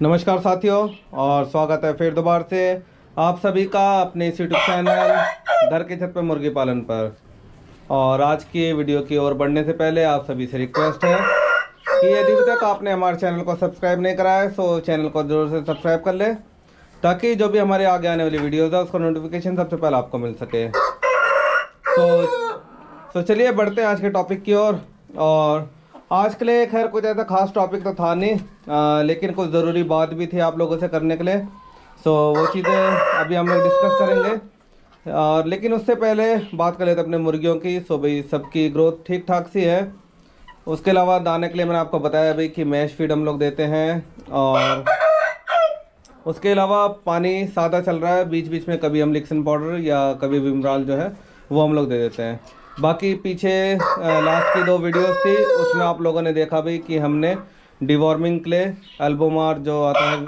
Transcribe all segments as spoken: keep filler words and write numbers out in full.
नमस्कार साथियों, और स्वागत है फिर दोबारा से आप सभी का अपने इस यूट्यूब चैनल घर के छत पे मुर्गी पालन पर। और आज की वीडियो की ओर बढ़ने से पहले आप सभी से रिक्वेस्ट है कि यदि अभी तक आपने हमारे चैनल को सब्सक्राइब नहीं करा है तो चैनल को जरूर से सब्सक्राइब कर ले, ताकि जो भी हमारे आगे आने वाली वीडियोज़ है उसका नोटिफिकेशन सबसे पहले आपको मिल सके। तो तो चलिए बढ़ते हैं आज के टॉपिक की ओर। और, और आज के लिए खैर कुछ ऐसा खास टॉपिक तो था नहीं, आ, लेकिन कुछ ज़रूरी बात भी थी आप लोगों से करने के लिए। सो वो चीज़ें अभी हम लोग डिस्कस करेंगे। और लेकिन उससे पहले बात कर लेते अपने मुर्गियों की। सो भाई सबकी ग्रोथ ठीक ठाक सी है। उसके अलावा दाने के लिए मैंने आपको बताया भाई कि मैश फीड हम लोग देते हैं, और उसके अलावा पानी सादा चल रहा है। बीच बीच में कभी हम लिक्सन पाउडर या कभी विमराल जो है वो हम लोग दे देते हैं। बाकी पीछे लास्ट की दो वीडियोस थी, उसमें आप लोगों ने देखा भाई कि हमने डिवॉर्मिंग क्ले एल्बोमार जो आता है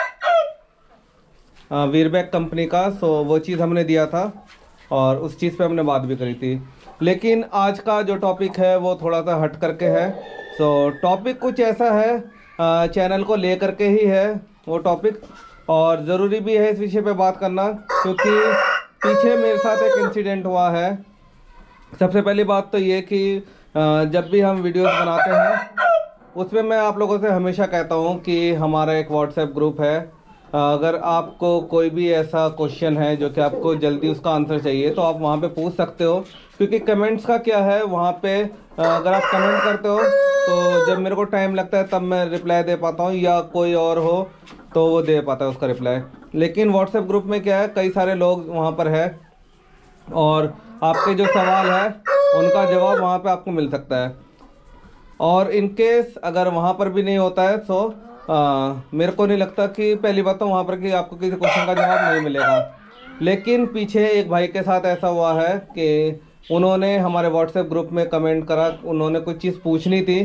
वीरबैक कंपनी का, सो वो चीज़ हमने दिया था और उस चीज़ पे हमने बात भी करी थी। लेकिन आज का जो टॉपिक है वो थोड़ा सा हट करके है। सो टॉपिक कुछ ऐसा है, चैनल को ले करके ही है वो टॉपिक, और ज़रूरी भी है इस विषय पे बात करना, क्योंकि पीछे मेरे साथ एक इंसिडेंट हुआ है। सबसे पहली बात तो ये कि जब भी हम वीडियोस बनाते हैं उसमें मैं आप लोगों से हमेशा कहता हूँ कि हमारा एक व्हाट्सएप ग्रुप है। अगर आपको कोई भी ऐसा क्वेश्चन है जो कि आपको जल्दी उसका आंसर चाहिए तो आप वहाँ पे पूछ सकते हो, क्योंकि कमेंट्स का क्या है, वहाँ पे अगर आप कमेंट करते हो तो जब मेरे को टाइम लगता है तब मैं रिप्लाई दे पाता हूँ, या कोई और हो तो वो दे पाता है उसका रिप्लाई। लेकिन व्हाट्सएप ग्रुप में क्या है, कई सारे लोग वहाँ पर है और आपके जो सवाल है उनका जवाब वहाँ पे आपको मिल सकता है। और इन केस अगर वहाँ पर भी नहीं होता है तो आ, मेरे को नहीं लगता कि, पहली बात तो वहाँ पर कि आपको किसी क्वेश्चन का जवाब नहीं मिलेगा। लेकिन पीछे एक भाई के साथ ऐसा हुआ है कि उन्होंने हमारे व्हाट्सएप ग्रुप में कमेंट करा, उन्होंने कुछ चीज़ पूछनी थी,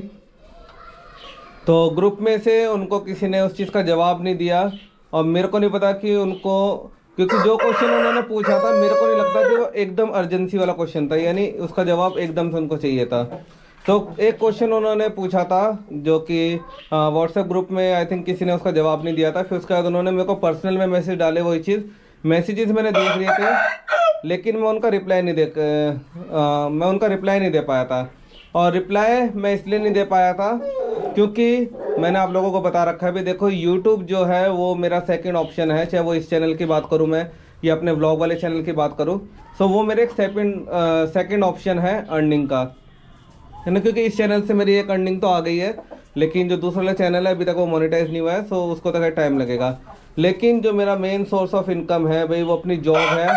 तो ग्रुप में से उनको किसी ने उस चीज़ का जवाब नहीं दिया। और मेरे को नहीं पता कि उनको, क्योंकि जो क्वेश्चन उन्होंने पूछा था मेरे को नहीं लगता कि वो एकदम अर्जेंसी वाला क्वेश्चन था, यानी उसका जवाब एकदम से उनको चाहिए था। तो एक क्वेश्चन उन्होंने पूछा था जो कि व्हाट्सएप ग्रुप में आई थिंक किसी ने उसका जवाब नहीं दिया था। फिर उसके बाद उन्होंने मेरे को पर्सनल में मैसेज डाले, वही चीज़ मैसेजेस मैंने देख लिए थे, लेकिन मैं उनका रिप्लाई नहीं दे आ, मैं उनका रिप्लाई नहीं दे पाया था। और रिप्लाई मैं इसलिए नहीं दे पाया था क्योंकि मैंने आप लोगों को बता रखा है भी, देखो यूट्यूब जो है वो मेरा सेकंड ऑप्शन है, चाहे वो इस चैनल की बात करूं मैं या अपने व्लॉग वाले चैनल की बात करूं, सो वो मेरे एक सेकंड सेकंड ऑप्शन है अर्निंग का, है ना। क्योंकि इस चैनल से मेरी एक अर्निंग तो आ गई है, लेकिन जो दूसरा वाला चैनल है अभी तक वो मोनेटाइज नहीं हुआ है, सो उसको तक टाइम लगेगा। लेकिन जो मेरा मेन सोर्स ऑफ इनकम है भाई वो अपनी जॉब है।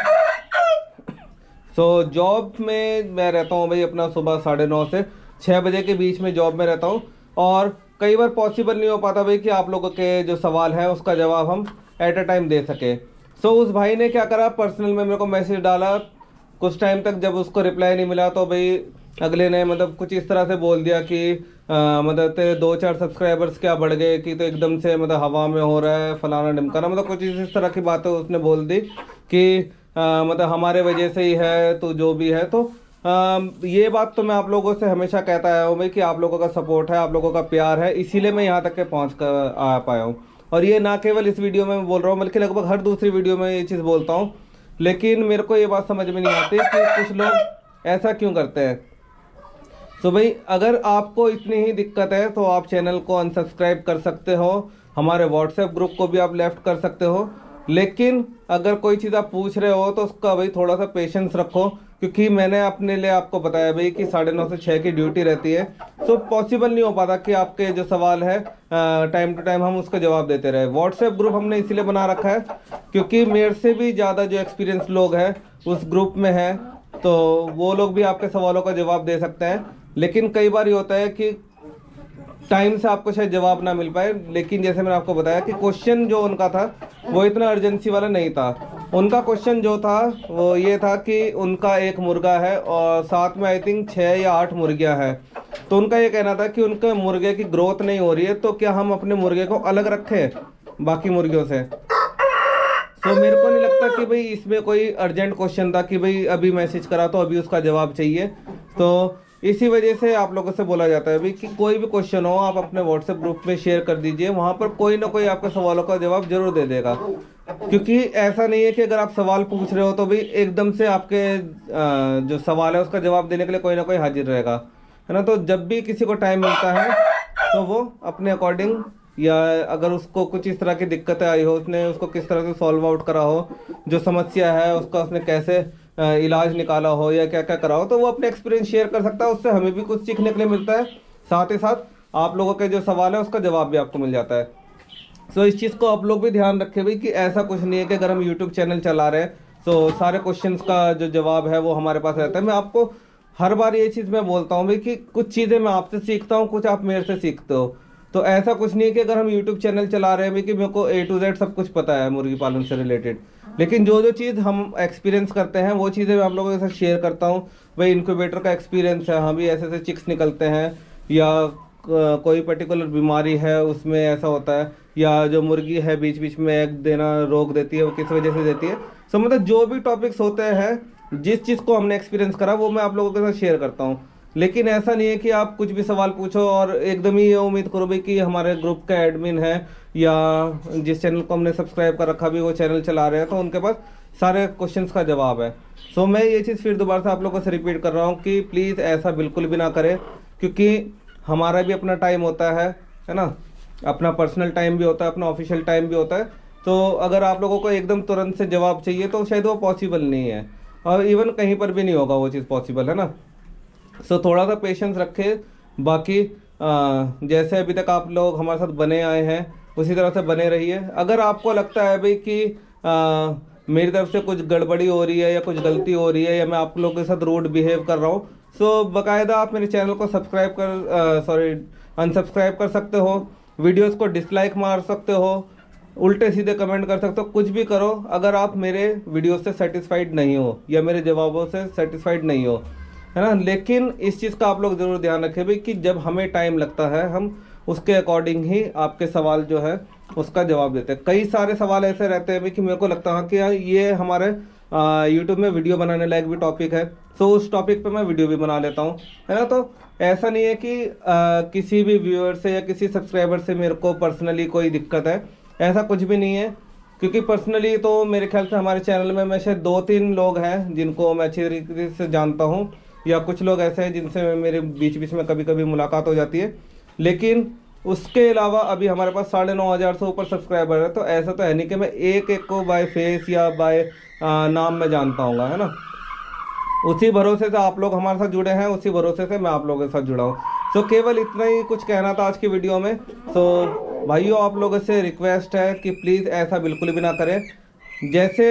सो जॉब में मैं रहता हूँ भाई अपना सुबह साढ़े नौ से छः बजे के बीच में जॉब में रहता हूँ, और कई बार पॉसिबल नहीं हो पाता भाई कि आप लोगों के जो सवाल है उसका जवाब हम एट अ टाइम दे सके। सो उस भाई ने क्या करा, पर्सनल में मेरे को मैसेज डाला कुछ टाइम तक, जब उसको रिप्लाई नहीं मिला तो भाई अगले ने मतलब कुछ इस तरह से बोल दिया कि आ, मतलब तेरे दो चार सब्सक्राइबर्स क्या बढ़ गए कि तो एकदम से मतलब हवा में हो रहा है फलाना ढिमकाना, मतलब कुछ इस तरह की बातें उसने बोल दी कि आ, मतलब हमारे वजह से ही है तो जो भी है। तो आ, ये बात तो मैं आप लोगों से हमेशा कहता आया हूँ भाई कि आप लोगों का सपोर्ट है, आप लोगों का प्यार है, इसीलिए मैं यहाँ तक के पहुँच कर आ पाया हूँ। और ये ना केवल इस वीडियो में मैं बोल रहा हूँ, बल्कि लगभग हर दूसरी वीडियो में ये चीज़ बोलता हूँ। लेकिन मेरे को ये बात समझ में नहीं आती कि कुछ लोग ऐसा क्यों करते हैं। तो भाई अगर आपको इतनी ही दिक्कत है तो आप चैनल को अनसब्सक्राइब कर सकते हो, हमारे व्हाट्सएप ग्रुप को भी आप लेफ्ट कर सकते हो। लेकिन अगर कोई चीज़ आप पूछ रहे हो तो उसका भाई थोड़ा सा पेशेंस रखो, क्योंकि मैंने अपने लिए आपको बताया भाई कि साढ़े नौ से छः की ड्यूटी रहती है, तो पॉसिबल नहीं हो पाता कि आपके जो सवाल है टाइम टू टाइम हम उसका जवाब देते रहे। व्हाट्सएप ग्रुप हमने इसीलिए बना रखा है क्योंकि मेरे से भी ज़्यादा जो एक्सपीरियंस लोग हैं उस ग्रुप में हैं, तो वो लोग भी आपके सवालों का जवाब दे सकते हैं। लेकिन कई बार ये होता है कि टाइम से आपको शायद जवाब ना मिल पाए। लेकिन जैसे मैंने आपको बताया कि क्वेश्चन जो उनका था वो इतना अर्जेंसी वाला नहीं था। उनका क्वेश्चन जो था वो ये था कि उनका एक मुर्गा है और साथ में आई थिंक छः या आठ मुर्गियां हैं। तो उनका ये कहना था कि उनके मुर्गे की ग्रोथ नहीं हो रही है, तो क्या हम अपने मुर्गे को अलग रखें बाकी मुर्गियों से। तो मेरे को नहीं लगता कि भाई इसमें कोई अर्जेंट क्वेश्चन था कि भाई अभी मैसेज करा तो अभी उसका जवाब चाहिए। तो इसी वजह से आप लोगों से बोला जाता है भी कि कोई भी क्वेश्चन हो आप अपने व्हाट्सएप ग्रुप में शेयर कर दीजिए, वहाँ पर कोई ना कोई आपके सवालों का जवाब जरूर दे देगा। क्योंकि ऐसा नहीं है कि अगर आप सवाल पूछ रहे हो तो भी एकदम से आपके जो सवाल है उसका जवाब देने के लिए कोई ना कोई हाजिर रहेगा, है ना। तो जब भी किसी को टाइम मिलता है तो वो अपने अकॉर्डिंग, या अगर उसको कुछ इस तरह की दिक्कतें आई हो, उसने उसको किस तरह से सॉल्व आउट करा हो, जो समस्या है उसका उसने कैसे इलाज निकाला हो या क्या क्या करा हो, तो वो अपने एक्सपीरियंस शेयर कर सकता है। उससे हमें भी कुछ सीखने के लिए मिलता है, साथ ही साथ आप लोगों के जो सवाल है उसका जवाब भी आपको मिल जाता है। सो इस चीज़ को आप लोग भी ध्यान रखें भाई कि ऐसा कुछ नहीं है कि अगर हम यूट्यूब चैनल चला रहे हैं तो सारे क्वेश्चंस का जो जवाब है वो हमारे पास रहता है। मैं आपको हर बार ये चीज़ मैं बोलता हूँ भाई कि कुछ चीज़ें मैं आपसे सीखता हूँ, कुछ आप मेरे से सीखते हो। तो ऐसा कुछ नहीं है कि अगर हम यूट्यूब चैनल चला रहे हैं भाई कि मेरे को ए टू जेड सब कुछ पता है मुर्गी पालन से रिलेटेड, लेकिन जो जो चीज़ हम एक्सपीरियंस करते हैं वो चीज़ें मैं आप लोगों के साथ शेयर करता हूँ। भाई इनक्यूबेटर का एक्सपीरियंस है, हाँ भी ऐसे ऐसे चिक्स निकलते हैं, या कोई पर्टिकुलर बीमारी है उसमें ऐसा होता है, या जो मुर्गी है बीच बीच में एग देना रोक देती है वो किस वजह से देती है। सो मतलब जो भी टॉपिक्स होते हैं, जिस चीज़ को हमने एक्सपीरियंस करा वो मैं आप लोगों के साथ शेयर करता हूँ। लेकिन ऐसा नहीं है कि आप कुछ भी सवाल पूछो और एकदम ही ये उम्मीद करो भाई कि हमारे ग्रुप का एडमिन है या जिस चैनल को हमने सब्सक्राइब कर रखा भी वो चैनल चला रहे हैं तो उनके पास सारे क्वेश्चंस का जवाब है। सो मैं ये चीज़ फिर दोबारा से आप लोगों से रिपीट कर रहा हूँ कि प्लीज़ ऐसा बिल्कुल भी ना करें, क्योंकि हमारा भी अपना टाइम होता है है ना, अपना पर्सनल टाइम भी होता है, अपना ऑफिशियल टाइम भी होता है। तो अगर आप लोगों को एकदम तुरंत से जवाब चाहिए तो शायद वो पॉसिबल नहीं है, और इवन कहीं पर भी नहीं होगा वो चीज़ पॉसिबल, है ना। सो so, थोड़ा सा पेशेंस रखें। बाकी आ, जैसे अभी तक आप लोग हमारे साथ बने आए हैं उसी तरह से बने रहिए। अगर आपको लगता है भाई कि आ, मेरी तरफ से कुछ गड़बड़ी हो रही है या कुछ गलती हो रही है या मैं आप लोगों के साथ रूड बिहेव कर रहा हूँ, सो बाकायदा आप मेरे चैनल को सब्सक्राइब कर सॉरी अनसब्सक्राइब कर सकते हो, वीडियोस को डिसलाइक मार सकते हो, उल्टे सीधे कमेंट कर सकते हो, कुछ भी करो अगर आप मेरे वीडियो से सेटिस्फाइड नहीं हो या मेरे जवाबों से सेटिस्फाइड नहीं हो, है ना। लेकिन इस चीज़ का आप लोग ज़रूर ध्यान रखें भाई कि जब हमें टाइम लगता है हम उसके अकॉर्डिंग ही आपके सवाल जो है उसका जवाब देते हैं। कई सारे सवाल ऐसे रहते हैं भाई कि मेरे को लगता है कि ये हमारे यूट्यूब में वीडियो बनाने लायक भी टॉपिक है, तो उस टॉपिक पे मैं वीडियो भी बना लेता हूँ, है ना। तो ऐसा नहीं है कि आ, किसी भी व्यूअर से या किसी सब्सक्राइबर से मेरे को पर्सनली कोई दिक्कत है, ऐसा कुछ भी नहीं है। क्योंकि पर्सनली तो मेरे ख्याल से हमारे चैनल में मैं शायद दो तीन लोग हैं जिनको मैं अच्छी तरीके से जानता हूँ, या कुछ लोग ऐसे हैं जिनसे मेरे बीच बीच में कभी कभी मुलाकात हो जाती है। लेकिन उसके अलावा अभी हमारे पास साढ़े नौ हज़ार से ऊपर सब्सक्राइबर है, तो ऐसा तो है नहीं कि मैं एक एक को बाय फेस या बाय नाम में जानता हूँ, है ना। उसी भरोसे से आप लोग हमारे साथ जुड़े हैं, उसी भरोसे से मैं आप लोगों के साथ जुड़ा हूँ। सो so, केवल इतना ही कुछ कहना था आज की वीडियो में। सो so, भाइयों आप लोगों से रिक्वेस्ट है कि प्लीज़ ऐसा बिल्कुल भी ना करें। जैसे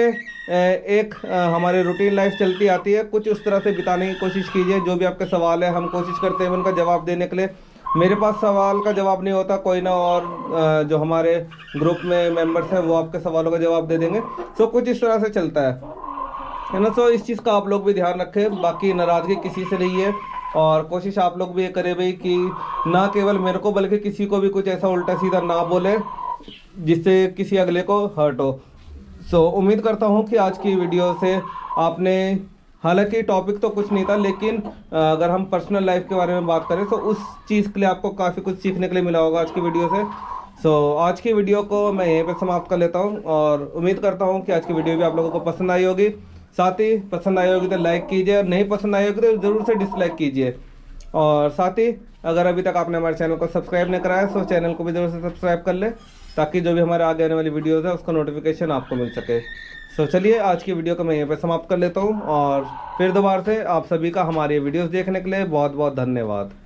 एक हमारे रूटीन लाइफ चलती आती है, कुछ उस तरह से बिताने की कोशिश कीजिए। जो भी आपके सवाल है हम कोशिश करते हैं उनका जवाब देने के लिए। मेरे पास सवाल का जवाब नहीं होता, कोई ना और जो हमारे ग्रुप में मेंबर्स हैं वो आपके सवालों का जवाब दे देंगे। सो कुछ इस तरह से चलता है, है ना। सो इस चीज़ का आप लोग भी ध्यान रखें। बाकी नाराज़गी किसी से नहीं है, और कोशिश आप लोग भी ये करें भाई कि ना केवल मेरे को बल्कि किसी को भी कुछ ऐसा उल्टा सीधा ना बोले जिससे किसी अगले को हर्ट हो। सो so, उम्मीद करता हूँ कि आज की वीडियो से आपने, हालांकि टॉपिक तो कुछ नहीं था, लेकिन अगर हम पर्सनल लाइफ के बारे में बात करें तो उस चीज़ के लिए आपको काफ़ी कुछ सीखने के लिए मिला होगा आज की वीडियो से। सो so, आज की वीडियो को मैं यहीं पे समाप्त कर लेता हूँ, और उम्मीद करता हूँ कि आज की वीडियो भी आप लोगों को पसंद आई होगी। साथ ही पसंद आई होगी तो लाइक कीजिए, और नहीं पसंद आई होगी तो ज़रूर से डिसलाइक कीजिए। और साथ ही अगर अभी तक आपने हमारे चैनल को सब्सक्राइब नहीं कराया तो चैनल को भी ज़रूर से सब्सक्राइब कर ले, ताकि जो भी हमारे आगे आने वाली वीडियोज़ है उसका नोटिफिकेशन आपको मिल सके। सो चलिए आज की वीडियो को मैं यहीं पे समाप्त कर लेता हूँ, और फिर दोबारा से आप सभी का हमारी वीडियोस देखने के लिए बहुत बहुत धन्यवाद।